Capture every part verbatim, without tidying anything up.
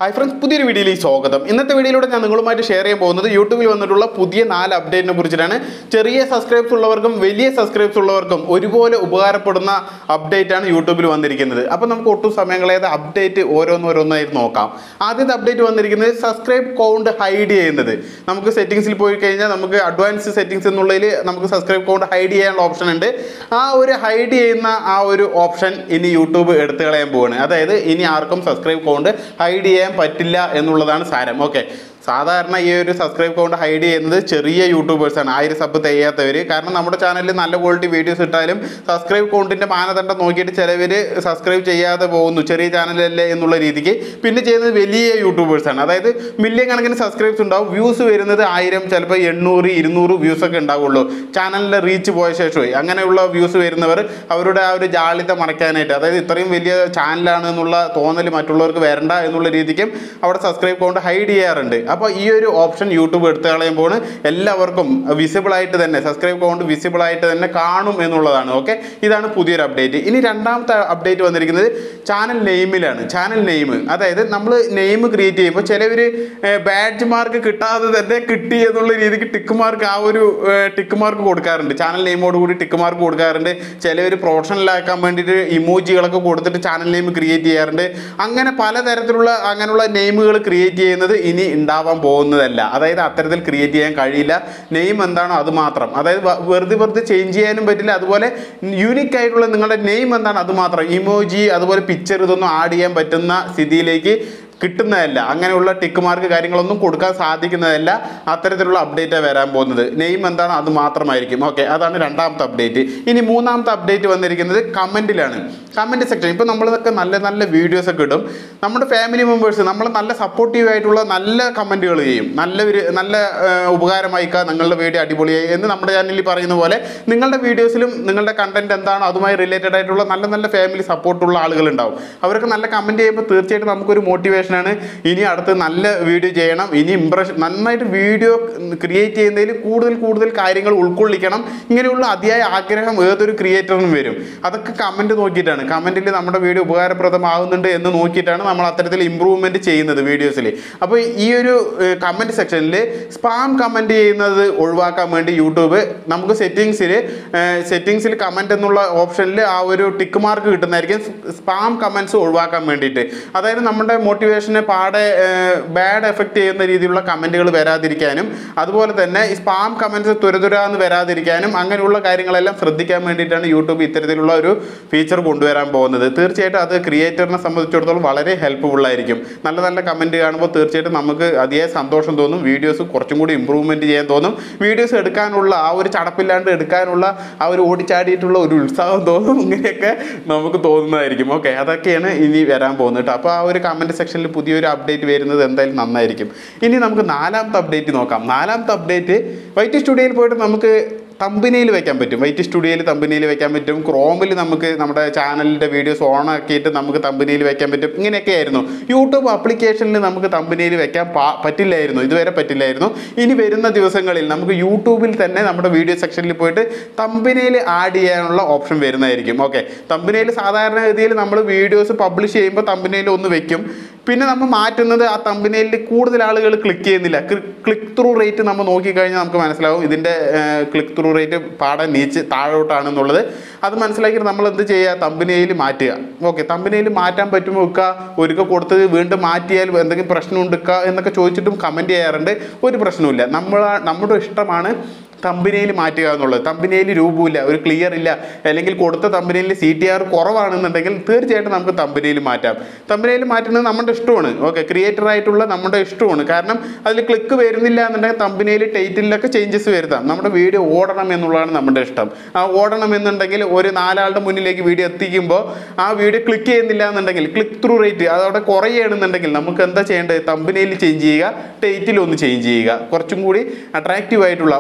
Hi friends, പുതിയൊരു വീഡിയോയിലേക്ക് സ്വാഗതം. ഇന്നത്തെ വീഡിയോയിലൂടെ ഞാൻ നിങ്ങളുമായിട്ട് ഷെയർ ചെയ്യാൻ പോകുന്നത് യൂട്യൂബിൽ വന്നിട്ടുള്ള പുതിയ നാല് അപ്ഡേറ്റിനെ കുറിച്ചിട്ടാണ്. ചെറിയ സബ്സ്ക്രൈബ്സ് ഉള്ളവർക്കും വലിയ സബ്സ്ക്രൈബ്സ് ഉള്ളവർക്കും ഒരുപോലെ ഉപകാരപ്പെടുന്ന അപ്ഡേറ്റ് ആണ് യൂട്യൂബിൽ വന്നിരിക്കുന്നത്. അപ്പോൾ നമുക്ക് ഒട്ടും സമയം കളയാതെ അപ്ഡേറ്റ് ഓരോന്നോരോന്നായിട്ട് നോക്കാം. ആദ്യത്തെ അപ്ഡേറ്റ് വന്നിരിക്കുന്നത് സബ്സ്ക്രൈബ് കൗണ്ട് ഹൈഡ് ചെയ്യുന്നത്. നമുക്ക് സെറ്റിംഗ്സിൽ പോയി കഴിഞ്ഞാൽ നമുക്ക് അഡ്വാൻസ് സെറ്റിംഗ്സ് എന്നുള്ളതിൽ നമുക്ക് സബ്സ്ക്രൈബ് കൗണ്ട് ഹൈഡ് ചെയ്യാനുള്ള ഓപ്ഷൻ ഉണ്ട്. ആ ഒരു ഹൈഡ് ചെയ്യുന്ന ആ ഒരു ഓപ്ഷൻ ഇനി യൂട്യൂബ് എടുത്തു കളയാൻ പോവുകയാണ്. അതായത് ഇനി ആർക്കും സബ്സ്ക്രൈബ് കൗണ്ട് ഹൈഡ് ചെയ്യാൻ പറ്റില്ല എന്നുള്ളതാണ് സാരം. ഓക്കെ, സാധാരണ ഈ ഒരു സബ്സ്ക്രൈബ് കൗണ്ട് ഹൈഡ് ചെയ്യുന്നത് ചെറിയ യൂട്യൂബേഴ്സാണ്, ആയിരം സബ് തികയാത്തവർ. കാരണം നമ്മുടെ ചാനലിൽ നല്ല ക്വാളിറ്റി വീഡിയോസ് ഇട്ടാലും സബ്സ്ക്രൈബ് കൗണ്ടിൻ്റെ മാനദണ്ഡം നോക്കിയിട്ട് ചിലവർ സബ്സ്ക്രൈബ് ചെയ്യാതെ പോകുന്നു, ചെറിയ ചാനലല്ലേ എന്നുള്ള രീതിക്ക്. പിന്നെ ചെയ്യുന്നത് വലിയ യൂട്യൂബേഴ്സാണ്. അതായത് മില്യൺ കണക്കിന് സബ്സ്ക്രൈബ്സ് ഉണ്ടാവും, വ്യൂസ് വരുന്നത് ആയിരം, ചിലപ്പോൾ എണ്ണൂറ് ഇരുന്നൂറ് വ്യൂസൊക്കെ ഉണ്ടാവുള്ളൂ. ചാനലിൻ്റെ റീച്ച് പോയ ശേഷമായി അങ്ങനെയുള്ള വ്യൂസ് വരുന്നവർ അവരുടെ ആ ഒരു ജാളിത മറയ്ക്കാനായിട്ട്, അതായത് ഇത്രയും വലിയ ചാനലാണ് എന്നുള്ള തോന്നൽ മറ്റുള്ളവർക്ക് വരണ്ട എന്നുള്ള രീതിക്കും അവിടെ സബ്സ്ക്രൈബ് കൗണ്ട് ഹൈഡ് ചെയ്യാറുണ്ട്. അപ്പോൾ ഈ ഒരു ഓപ്ഷൻ യൂട്യൂബ് എടുത്തു കളയുമ്പോൾ എല്ലാവർക്കും വിസിബിൾ ആയിട്ട് തന്നെ സബ്സ്ക്രൈബ് കൗണ്ട് വിസിബിൾ ആയിട്ട് തന്നെ കാണും എന്നുള്ളതാണ്. ഓക്കെ, ഇതാണ് പുതിയൊരു അപ്ഡേറ്റ്. ഇനി രണ്ടാമത്തെ അപ്ഡേറ്റ് വന്നിരിക്കുന്നത് ചാനൽ നെയിമിലാണ്. ചാനൽ നെയിം, അതായത് നമ്മൾ നെയിം ക്രിയേറ്റ് ചെയ്യുമ്പോൾ ചിലവർ ബാഡ്ജ് മാർക്ക് കിട്ടാതെ തന്നെ കിട്ടി എന്നുള്ള രീതിക്ക് ടിക്ക് മാർക്ക് ആ ഒരു ടിക്ക് മാർക്ക് കൊടുക്കാറുണ്ട്. ചാനൽ നെയിമോട് കൂടി ടിക്ക് മാർക്ക് കൊടുക്കാറുണ്ട്. ചിലവർ പ്രൊഫഷണലാക്കാൻ വേണ്ടിയിട്ട് ഇമോജികളൊക്കെ കൊടുത്തിട്ട് ചാനൽ നെയിം ക്രിയേറ്റ് ചെയ്യാറുണ്ട്. അങ്ങനെ പലതരത്തിലുള്ള അങ്ങനെയുള്ള നെയിമുകൾ ക്രിയേറ്റ് ചെയ്യുന്നത് ഇനി ഉണ്ടാവാൻ പോകുന്നതല്ല. അതായത് അത്തരത്തിൽ ക്രിയേറ്റ് ചെയ്യാൻ കഴിയില്ല. നെയിം എന്താണോ അത് മാത്രം, അതായത് വെറുതെ വെറുതെ ചേഞ്ച് ചെയ്യാനും പറ്റില്ല. അതുപോലെ യൂണിക് ആയിട്ടുള്ള നിങ്ങളുടെ നെയിം എന്താണ് അത് മാത്രം, ഇമോജി അതുപോലെ പിക്ചർ ഇതൊന്നും ആഡ് ചെയ്യാൻ പറ്റുന്ന സ്ഥിതിയിലേക്ക് കിട്ടുന്നതല്ല. അങ്ങനെയുള്ള ടിക്ക് മാർക്ക് കാര്യങ്ങളൊന്നും കൊടുക്കാൻ സാധിക്കുന്നതല്ല. അത്തരത്തിലുള്ള അപ്ഡേറ്റാണ് വരാൻ പോകുന്നത്. നെയിം എന്താണ് അത് മാത്രമായിരിക്കും. ഓക്കെ, അതാണ് രണ്ടാമത്തെ അപ്ഡേറ്റ്. ഇനി മൂന്നാമത്തെ അപ്ഡേറ്റ് വന്നിരിക്കുന്നത് കമൻറ്റിലാണ്. കമൻറ്റ് സെക്ഷൻ, ഇപ്പോൾ നമ്മളിതൊക്കെ നല്ല നല്ല വീഡിയോസൊക്കെ ഇടും. നമ്മുടെ ഫാമിലി മെമ്പേഴ്സ് നമ്മൾ നല്ല സപ്പോർട്ടീവ് ആയിട്ടുള്ള നല്ല കമൻറ്റുകൾ ചെയ്യും. നല്ല ഒരു നല്ല ഉപകാരമായിക്കാം, നിങ്ങളുടെ വീഡിയോ അടിപൊളിയായി എന്ന് നമ്മുടെ ചാനലിൽ പറയുന്ന പോലെ നിങ്ങളുടെ വീഡിയോസിലും നിങ്ങളുടെ കണ്ടൻറ്റ് എന്താണോ അതുമായി റിലേറ്റഡ് ആയിട്ടുള്ള നല്ല നല്ല ഫാമിലി സപ്പോർട്ടുള്ള ആളുകളുണ്ടാവും. അവരൊക്കെ നല്ല കമൻറ്റ് ചെയ്യുമ്പോൾ തീർച്ചയായിട്ടും നമുക്കൊരു മോട്ടിവേഷൻ ആണ്. ഇനി അടുത്ത് നല്ല വീഡിയോ ചെയ്യണം, ഇനി ഇംപ്രഷൻ നന്നായിട്ട് വീഡിയോ ക്രിയേറ്റ് ചെയ്യുന്നതിൽ കൂടുതൽ കൂടുതൽ കാര്യങ്ങൾ ഉൾക്കൊള്ളിക്കണം. ഇങ്ങനെയുള്ള അതിയായ ആഗ്രഹം ഏതൊരു ക്രിയേറ്ററിനും വരും. അതൊക്കെ കമൻറ്റ് നോക്കിയിട്ടാണ്, കമൻറ്റിൽ നമ്മുടെ വീഡിയോ ഉപകാരപ്രദമാകുന്നുണ്ട് എന്ന് നോക്കിയിട്ടാണ് നമ്മൾ അത്തരത്തിൽ ഇമ്പ്രൂവ്മെൻറ്റ് ചെയ്യുന്നത് വീഡിയോസിൽ. അപ്പോൾ ഈ ഒരു കമൻറ്റ് സെക്ഷനിൽ സ്പാം കമൻറ്റ് ചെയ്യുന്നത് ഒഴിവാക്കാൻ വേണ്ടി യൂട്യൂബ് നമുക്ക് സെറ്റിങ്സിൽ സെറ്റിങ്സിൽ കമൻറ്റ് എന്നുള്ള ഓപ്ഷനിൽ ആ ഒരു ടിക്ക് മാർക്ക് കിട്ടുന്നതായിരിക്കും സ്പാം കമൻറ്റ്സ് ഒഴിവാക്കാൻ വേണ്ടിയിട്ട്. അതായത് നമ്മുടെ മോട്ടിവേഷൻ പാടെ ബാഡ് എഫക്റ്റ് ചെയ്യുന്ന രീതിയിലുള്ള കമൻറ്റുകൾ വരാതിരിക്കാനും അതുപോലെ തന്നെ ഈ സ്പാം കമൻറ്റ്സ് തുരതുരാന്ന് വരാതിരിക്കാനും അങ്ങനെയുള്ള കാര്യങ്ങളെല്ലാം ശ്രദ്ധിക്കാൻ വേണ്ടിയിട്ടാണ് യൂട്യൂബ് ഇത്തരത്തിലുള്ള ഒരു ഫീച്ചർ കൊണ്ടുവരാൻ പോകുന്നത്. തീർച്ചയായിട്ടും അത് ക്രിയേറ്ററിനെ സംബന്ധിച്ചിടത്തോളം വളരെ ഹെൽപ്ഫുൾ ആയിരിക്കും. നല്ല നല്ല കമൻറ്റ് കാണുമ്പോൾ തീർച്ചയായിട്ടും നമുക്ക് അതിയായ സന്തോഷം തോന്നും, വീഡിയോസ് കുറച്ചും കൂടി ഇമ്പ്രൂവ്മെൻറ്റ് ചെയ്യാൻ തോന്നും, വീഡിയോസ് എടുക്കാനുള്ള ആ ഒരു ചടപ്പില്ലാണ്ട് എടുക്കാനുള്ള ആ ഒരു ഓടിച്ചാടിയിട്ടുള്ള ഒരു ഉത്സാഹം തോന്നും. ഇങ്ങനെയൊക്കെ നമുക്ക് തോന്നുന്നതായിരിക്കും. ഓക്കെ, അതൊക്കെയാണ് ഇനി വരാൻ പോകുന്നത് കേട്ടോ. അപ്പോൾ ആ ഒരു കമൻറ്റ് സെക്ഷനിൽ പുതിയൊരു അപ്ഡേറ്റ് വരുന്നത് എന്തായാലും നന്നായിരിക്കും. ഇനി നമുക്ക് നാലാമത്തെ അപ്ഡേറ്റ് നോക്കാം. നാലാമത്തെ അപ്ഡേറ്റ് വൈറ്റ് സ്റ്റുഡിയോയിൽ പോയിട്ട് നമുക്ക് തമ്പനയിൽ വെക്കാൻ പറ്റും. വൈറ്റ് സ്റ്റുഡിയോയിൽ തമ്പനയിൽ വെക്കാൻ പറ്റും. ക്രോമിൽ നമുക്ക് നമ്മുടെ ചാനലിൻ്റെ വീഡിയോസ് ഓൺ ആക്കിയിട്ട് നമുക്ക് തമ്പനയിൽ വെക്കാൻ പറ്റും. ഇങ്ങനെയൊക്കെ ആയിരുന്നു. യൂട്യൂബ് ആപ്ലിക്കേഷനിൽ നമുക്ക് തമ്പനയിൽ വെക്കാൻ പറ്റില്ലായിരുന്നു, ഇതുവരെ പറ്റില്ലായിരുന്നു. ഇനി വരുന്ന ദിവസങ്ങളിൽ നമുക്ക് യൂട്യൂബിൽ തന്നെ നമ്മുടെ വീഡിയോ സെക്ഷനിൽ പോയിട്ട് തമ്പനയിൽ ആഡ് ചെയ്യാനുള്ള ഓപ്ഷൻ വരുന്നതായിരിക്കും. ഓക്കെ, തമ്പനയിൽ സാധാരണഗതിയിൽ നമ്മൾ വീഡിയോസ് പബ്ലിഷ് ചെയ്യുമ്പോൾ തമ്പനയിൽ ഒന്ന് വെക്കും. പിന്നെ നമ്മൾ മാറ്റുന്നത് ആ തമ്പനയിൽ കൂടുതൽ ആളുകൾ ക്ലിക്ക് ചെയ്യുന്നില്ല. ക്ലിക്ക് ത്രൂ റേറ്റ് നമ്മൾ നോക്കിക്കഴിഞ്ഞാൽ നമുക്ക് മനസ്സിലാവും ഇതിൻ്റെ ക്ലിക്ക് ത്രൂ റേറ്റ് പാടെ നീച്ച് താഴോട്ടാണെന്നുള്ളത്. അത് മനസ്സിലാക്കിയിട്ട് നമ്മൾ എന്ത് ചെയ്യുക, തമ്പനയിൽ മാറ്റുക. ഓക്കെ, തമ്പനയിൽ മാറ്റാൻ പറ്റുമ്പോൾ വെക്കുക, ഒരുക്ക കൊടുത്തത് വീണ്ടും മാറ്റിയാൽ എന്തെങ്കിലും പ്രശ്നം ഉണ്ടെക്കുക എന്നൊക്കെ ചോദിച്ചിട്ടും കമൻറ്റ് ചെയ്യാറുണ്ട്. ഒരു പ്രശ്നവുമില്ല, നമ്മൾ നമ്മുടെ ഇഷ്ടമാണ് തമ്പനയിൽ മാറ്റുക എന്നുള്ളത്. തമ്പനയിൽ രൂപമില്ല, ഒരു ക്ലിയർ ഇല്ല, അല്ലെങ്കിൽ കൊടുത്ത തമ്പനയിൽ സി ടി ആർ കുറവാണെന്നുണ്ടെങ്കിൽ തീർച്ചയായിട്ടും നമുക്ക് തമ്പനയിൽ മാറ്റാം. തമ്പനയിൽ മാറ്റുന്നത് നമ്മുടെ ഇഷ്ടമാണ്. ഓക്കെ, ക്രിയേറ്റർ ആയിട്ടുള്ള നമ്മുടെ ഇഷ്ടമാണ്. കാരണം അതിൽ ക്ലിക്ക് വരുന്നില്ല എന്നുണ്ടെങ്കിൽ തമ്പനയിൽ ടൈറ്റിലൊക്കെ ചേഞ്ചസ് വരുത്താം. നമ്മുടെ വീഡിയോ ഓടണം എന്നുള്ളതാണ് നമ്മുടെ ഇഷ്ടം. ആ ഓടണം എന്നുണ്ടെങ്കിൽ ഒരു നാലാളുടെ മുന്നിലേക്ക് വീഡിയോ എത്തിക്കുമ്പോൾ ആ വീഡിയോ ക്ലിക്ക് ചെയ്യുന്നില്ല എന്നുണ്ടെങ്കിൽ ക്ലിക്ക് ത്രൂ റേറ്റ് അതവിടെ കുറയുകയാണെന്നുണ്ടെങ്കിൽ നമുക്ക് എന്താ ചെയ്യേണ്ടത്, തമ്പനയിൽ ചേഞ്ച് ചെയ്യുക, ടൈറ്റിൽ ഒന്ന് ചേഞ്ച് ചെയ്യുക. കുറച്ചും കൂടി അട്രാക്റ്റീവ് ആയിട്ടുള്ള ഒരാളുടെ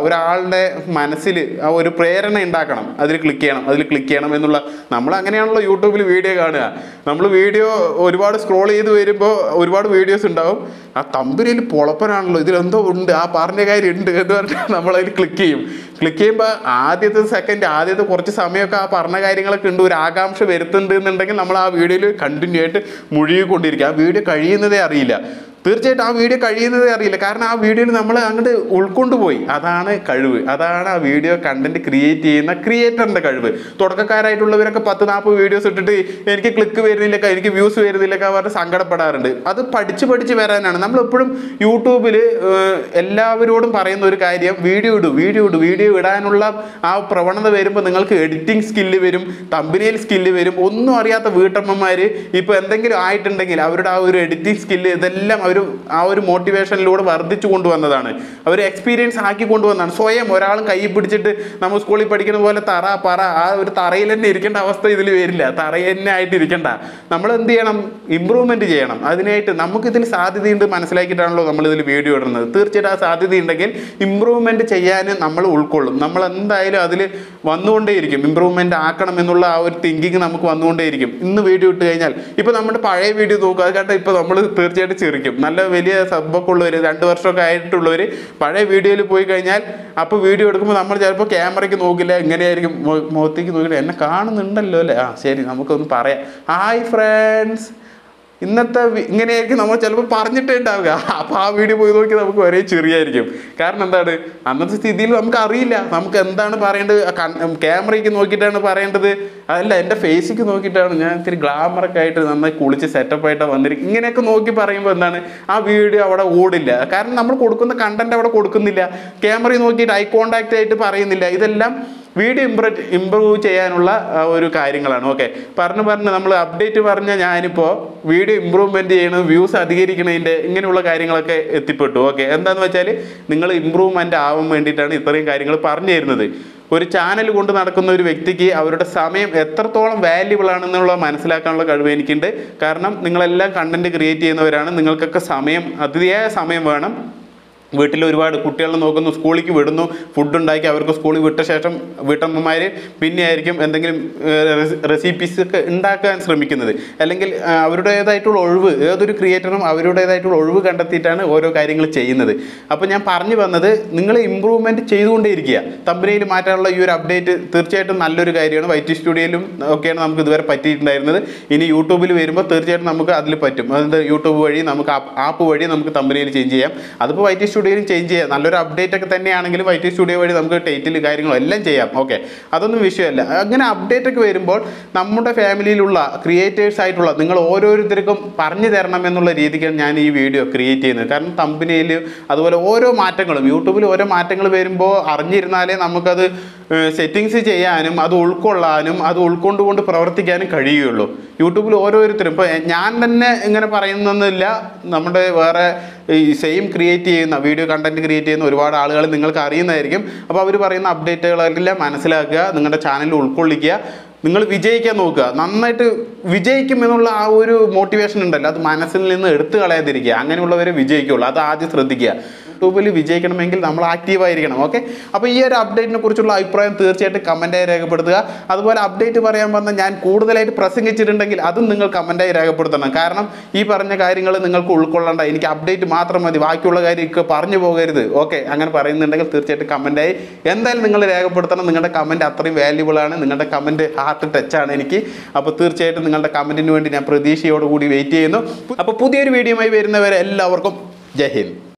ഒരാളുടെ മനസ്സിൽ ആ ഒരു പ്രേരണ ഉണ്ടാക്കണം, അതിൽ ക്ലിക്ക് ചെയ്യണം അതിൽ ക്ലിക്ക് ചെയ്യണം എന്നുള്ള. നമ്മൾ അങ്ങനെയാണല്ലോ യൂട്യൂബിൽ വീഡിയോ കാണുക. നമ്മൾ വീഡിയോ ഒരുപാട് സ്ക്രോൾ ചെയ്ത് വരുമ്പോൾ ഒരുപാട് വീഡിയോസ് ഉണ്ടാവും. ആ തമ്പനിയിൽ പൊളപ്പനാണല്ലോ, ഇതിലെന്തോ ഉണ്ട്, ആ പറഞ്ഞ കാര്യം ഉണ്ട് എന്ന് പറഞ്ഞാൽ നമ്മളതിൽ ക്ലിക്ക് ചെയ്യും. ക്ലിക്ക് ചെയ്യുമ്പോൾ ആദ്യത്തെ സെക്കൻഡ് ആദ്യത്തെ കുറച്ച് സമയമൊക്കെ ആ പറഞ്ഞ കാര്യങ്ങളൊക്കെ ഉണ്ട്, ഒരു ആകാംക്ഷ വരുത്തുന്നുണ്ട് എന്നുണ്ടെങ്കിൽ നമ്മൾ ആ വീഡിയോയിൽ കണ്ടിന്യൂ ആയിട്ട് മുഴുകിക്കൊണ്ടിരിക്കുക. ആ വീഡിയോ കഴിയുന്നതേ അറിയില്ല. തീർച്ചയായിട്ടും ആ വീഡിയോ കഴിയുന്നതേ അറിയില്ല. കാരണം ആ വീഡിയോയിൽ നമ്മൾ അങ്ങോട്ട് ഉൾക്കൊണ്ടുപോയി. അതാണ് കഴിവ്, അതാണ് ആ വീഡിയോ കണ്ടന്റ് ക്രിയേറ്റ് ചെയ്യുന്ന ക്രിയേറ്ററിൻ്റെ കഴിവ്. തുടക്കക്കാരായിട്ടുള്ളവരൊക്കെ പത്ത് നാൽപ്പത് വീഡിയോസ് ഇട്ടിട്ട് എനിക്ക് ക്ലിക്ക് വരുന്നില്ലക്ക, എനിക്ക് വ്യൂസ് വരുന്നില്ലക്ക പറഞ്ഞ് സങ്കടപ്പെടാറുണ്ട്. അത് പഠിച്ച് പഠിച്ച് വരാനാണ്. നമ്മളെപ്പോഴും യൂട്യൂബിൽ എല്ലാവരോടും പറയുന്ന ഒരു കാര്യം, വീഡിയോ ഇടൂ വീഡിയോ ഇടൂ വീഡിയോ ഇടാനുള്ള ആ പ്രവണത വരുമ്പോൾ നിങ്ങൾക്ക് എഡിറ്റിംഗ് സ്കില്ല് വരും, തമ്പനയിൽ സ്കില്ല് വരും. ഒന്നും അറിയാത്ത വീട്ടമ്മമാർ ഇപ്പോൾ എന്തെങ്കിലും ആയിട്ടുണ്ടെങ്കിൽ അവരുടെ ആ ഒരു എഡിറ്റിംഗ് സ്കില്ല് ഇതെല്ലാം അവർ ആ ഒരു മോട്ടിവേഷനിലൂടെ വർദ്ധിച്ചു കൊണ്ടുവന്നതാണ്, അവർ എക്സ്പീരിയൻസ് ആക്കി കൊണ്ടുവന്നതാണ്. സ്വയം ഒരാളും കൈ പിടിച്ചിട്ട് നമ്മൾ സ്കൂളിൽ പഠിക്കുന്ന പോലെ തറ പറ ആ ഒരു തറയിൽ തന്നെ ഇരിക്കേണ്ട അവസ്ഥ ഇതിൽ വരില്ല. തറയിൽ തന്നെ ആയിട്ട് ഇരിക്കേണ്ട. നമ്മൾ എന്ത് ചെയ്യണം? ഇമ്പ്രൂവ്മെൻറ്റ് ചെയ്യണം. അതിനായിട്ട് നമുക്കിതിൽ സാധ്യതയുണ്ട് മനസ്സിലാക്കിയിട്ടാണല്ലോ നമ്മളിതിൽ വീഡിയോ ഇടുന്നത്. തീർച്ചയായിട്ടും ആ സാധ്യതയുണ്ടെങ്കിൽ ഇമ്പ്രൂവ്മെൻറ്റ് ചെയ്യാൻ നമ്മൾ ഉൾക്കൊള്ളും. നമ്മൾ എന്തായാലും അതിൽ വന്നുകൊണ്ടേയിരിക്കും. ഇമ്പ്രൂവ്മെൻറ്റ് ആക്കണം എന്നുള്ള ആ ഒരു തിങ്കിങ് നമുക്ക് വന്നുകൊണ്ടേയിരിക്കും. ഇന്ന് വീഡിയോ ഇട്ട് കഴിഞ്ഞാൽ ഇപ്പോൾ നമ്മുടെ പഴയ വീഡിയോ നോക്കുക, അത് കണ്ടാൽ ഇപ്പോൾ നമ്മൾ തീർച്ചയായിട്ടും ചിരിക്കും. നല്ല വലിയ സബ്ബൊക്കെ ഉള്ളവർ, രണ്ട് വർഷമൊക്കെ ആയിട്ടുള്ളവർ പഴയ വീഡിയോയിൽ പോയി കഴിഞ്ഞാൽ അപ്പോൾ വീഡിയോ എടുക്കുമ്പോൾ നമ്മൾ ചിലപ്പോൾ ക്യാമറയ്ക്ക് നോക്കില്ല, എങ്ങനെയായിരിക്കും മുഖത്തേക്ക് നോക്കില്ല, എന്നെ കാണുന്നുണ്ടല്ലോ അല്ലേ, ആ ശരി നമുക്കൊന്ന് പറയാം, ഹായ് ഫ്രണ്ട്സ് ഇന്നത്തെ ഇങ്ങനെയായിരിക്കും നമ്മൾ ചിലപ്പോൾ പറഞ്ഞിട്ടേ ഉണ്ടാവുക. അപ്പോൾ ആ വീഡിയോ പോയി നോക്കി നമുക്ക് ഒരേ ചെറിയായിരിക്കും. കാരണം എന്താണ്, അന്നത്തെ സ്ഥിതിയിൽ നമുക്ക് അറിയില്ല നമുക്ക് എന്താണ് പറയേണ്ടത്. ക്യാമറയ്ക്ക് നോക്കിയിട്ടാണ് പറയേണ്ടത്, അതല്ല എൻ്റെ ഫേസിക്ക് നോക്കിയിട്ടാണ്, ഞാൻ ഇത്തിരി ഗ്ലാമറൊക്കെ ആയിട്ട് നന്നായി കുളിച്ച് സെറ്റപ്പായിട്ടാണ് വന്നിരിക്കും. ഇങ്ങനെയൊക്കെ നോക്കി പറയുമ്പോൾ എന്താണ്, ആ വീഡിയോ അവിടെ ഓടില്ല. കാരണം നമ്മൾ കൊടുക്കുന്ന കണ്ടന്റ് അവിടെ കൊടുക്കുന്നില്ല. ക്യാമറയിൽ നോക്കിയിട്ട് ഐ കോണ്ടാക്റ്റ് ആയിട്ട് പറയുന്നില്ല. ഇതെല്ലാം വീഡിയോ ഇമ്പ്രൂ ഇമ്പ്രൂവ് ചെയ്യാനുള്ള ഒരു കാര്യങ്ങളാണ്. ഓക്കെ, പറഞ്ഞ് പറഞ്ഞ് നമ്മൾ അപ്ഡേറ്റ് പറഞ്ഞ ഞാനിപ്പോൾ വീഡിയോ ഇമ്പ്രൂവ്മെൻറ്റ് ചെയ്യണം, വ്യൂസ് അധികരിക്കണതിൻ്റെ ഇങ്ങനെയുള്ള കാര്യങ്ങളൊക്കെ എത്തിപ്പെട്ടു. ഓക്കെ, എന്താണെന്ന് വെച്ചാൽ നിങ്ങൾ ഇമ്പ്രൂവ്മെൻ്റ് ആവാൻ വേണ്ടിയിട്ടാണ് ഇത്രയും കാര്യങ്ങൾ പറഞ്ഞു തരുന്നത്. ഒരു ചാനൽ കൊണ്ട് നടക്കുന്ന ഒരു വ്യക്തിക്ക് അവരുടെ സമയം എത്രത്തോളം വാല്യുബിൾ ആണെന്നുള്ള മനസ്സിലാക്കാനുള്ള കഴിവ് എനിക്കുണ്ട്. കാരണം നിങ്ങളെല്ലാം കണ്ടൻറ്റ് ക്രിയേറ്റ് ചെയ്യുന്നവരാണ്, നിങ്ങൾക്കൊക്കെ സമയം അതിയായ സമയം വേണം. വീട്ടിൽ ഒരുപാട് കുട്ടികളെ നോക്കുന്നു, സ്കൂളിലേക്ക് വിടുന്നു, ഫുഡ് ഉണ്ടാക്കി അവർക്ക് സ്കൂളിൽ വിട്ട ശേഷം വീട്ടമ്മമാർ പിന്നെ ആയിരിക്കും എന്തെങ്കിലും റെസിപ്പീസ് ഒക്കെ ഉണ്ടാക്കാൻ ശ്രമിക്കുന്നത്. അല്ലെങ്കിൽ അവരുടേതായിട്ടുള്ള ഒഴിവ്, ഏതൊരു ക്രിയേറ്ററും അവരുടേതായിട്ടുള്ള ഒഴിവ് കണ്ടെത്തിയിട്ടാണ് ഓരോ കാര്യങ്ങൾ ചെയ്യുന്നത്. അപ്പോൾ ഞാൻ പറഞ്ഞു വന്നത്, നിങ്ങൾ ഇമ്പ്രൂവ്മെൻറ്റ് ചെയ്തുകൊണ്ടേയിരിക്കുക. തമ്പനയിൽ മാറ്റാനുള്ള ഈ ഒരു അപ്ഡേറ്റ് തീർച്ചയായിട്ടും നല്ലൊരു കാര്യമാണ്. വൈറ്റി സ്റ്റുഡിയോയിലും ഒക്കെയാണ് നമുക്ക് ഇതുവരെ പറ്റിയിട്ടുണ്ടായിരുന്നത്. ഇനി യൂട്യൂബിൽ വരുമ്പോൾ തീർച്ചയായിട്ടും നമുക്ക് അതിൽ പറ്റും. അതായത് യൂട്യൂബ് വഴി നമുക്ക് ആപ്പ് വഴി നമുക്ക് തമ്പനയിൽ ചേഞ്ച് ചെയ്യാം. അതിപ്പോൾ വൈറ്റി സ്റ്റുഡിയോയിലും ചേഞ്ച് ചെയ്യാം. നല്ലൊരു അപ്ഡേറ്റ് ഒക്കെ തന്നെയാണെങ്കിലും വൈറ്റി സ്റ്റുഡിയോ വഴി നമുക്ക് ടൈറ്റിൽ കാര്യങ്ങളും എല്ലാം ചെയ്യാം. ഓക്കെ, അതൊന്നും വിഷയമല്ല. അങ്ങനെ അപ്ഡേറ്റ് ഒക്കെ വരുമ്പോൾ നമ്മുടെ ഫാമിലിയിലുള്ള ക്രിയേറ്റേഴ്സ് ആയിട്ടുള്ള നിങ്ങൾ ഓരോരുത്തർക്കും പറഞ്ഞു തരണം എന്നുള്ള രീതിക്കാണ് ഞാൻ ഈ വീഡിയോ ക്രിയേറ്റ് ചെയ്യുന്നത്. കാരണം തമ്പനയിൽ അതുപോലെ ഓരോ മാറ്റങ്ങളും യൂട്യൂബിൽ ഓരോ മാറ്റങ്ങൾ വരുമ്പോൾ അറിഞ്ഞിരുന്നാലേ നമുക്കത് സെറ്റിങ്സ് ചെയ്യാനും അത് ഉൾക്കൊള്ളാനും അത് ഉൾക്കൊണ്ടുകൊണ്ട് പ്രവർത്തിക്കാനും കഴിയുകയുള്ളൂ. യൂട്യൂബിൽ ഓരോരുത്തരും ഇപ്പോൾ ഞാൻ തന്നെ ഇങ്ങനെ പറയുന്നൊന്നുമില്ല, നമ്മുടെ വേറെ ഈ സെയിം ക്രിയേറ്റ് ചെയ്യുന്ന വീഡിയോ കണ്ടന്റ് ക്രിയേറ്റ് ചെയ്യുന്ന ഒരുപാട് ആളുകൾ നിങ്ങൾക്ക് അറിയുന്നതായിരിക്കും. അപ്പോൾ അവർ പറയുന്ന അപ്ഡേറ്റുകളെല്ലാം മനസ്സിലാക്കുക, നിങ്ങളുടെ ചാനലിൽ ഉൾക്കൊള്ളിക്കുക, നിങ്ങൾ വിജയിക്കാൻ നോക്കുക. നന്നായിട്ട് വിജയിക്കും എന്നുള്ള ആ ഒരു മോട്ടിവേഷൻ ഉണ്ടല്ലോ, അത് മനസ്സിൽ നിന്ന് എടുത്തു കളയാതിരിക്കുക. അങ്ങനെയുള്ളവരെ വിജയിക്കുള്ളൂ, അത് ആദ്യം ശ്രദ്ധിക്കുക. യൂട്യൂബിൽ വിജയിക്കണമെങ്കിൽ നമ്മൾ ആക്റ്റീവായിരിക്കണം. ഓക്കെ, അപ്പോൾ ഈ ഒരു അപ്ഡേറ്റിനെ കുറിച്ചുള്ള അഭിപ്രായം തീർച്ചയായിട്ടും കമൻറ്റായി രേഖപ്പെടുത്തുക. അതുപോലെ അപ്ഡേറ്റ് പറയാൻ വന്ന ഞാൻ കൂടുതലായിട്ട് പ്രസംഗിച്ചിട്ടുണ്ടെങ്കിൽ അതും നിങ്ങൾ കമൻറ്റായി രേഖപ്പെടുത്തണം. കാരണം ഈ പറഞ്ഞ കാര്യങ്ങൾ നിങ്ങൾക്ക് ഉൾക്കൊള്ളേണ്ട, എനിക്ക് അപ്ഡേറ്റ് മാത്രം മതി, ബാക്കിയുള്ള കാര്യമൊക്കെ പറഞ്ഞു പോകരുത്. ഓക്കെ, അങ്ങനെ പറയുന്നുണ്ടെങ്കിൽ തീർച്ചയായിട്ടും കമൻറ്റായി എന്തായാലും നിങ്ങൾ രേഖപ്പെടുത്തണം. നിങ്ങളുടെ കമൻറ്റ് അത്രയും വാല്യുബിൾ ആണ്, നിങ്ങളുടെ കമൻറ്റ് ഹാർട്ട് ടച്ചാണ് എനിക്ക്. അപ്പോൾ തീർച്ചയായിട്ടും നിങ്ങളുടെ കമൻറ്റിന് വേണ്ടി ഞാൻ പ്രതീക്ഷയോടുകൂടി വെയിറ്റ് ചെയ്യുന്നു. അപ്പോൾ പുതിയൊരു വീഡിയോയുമായി വരുന്നവരെ എല്ലാവർക്കും ജയ് ഹിന്ദ്.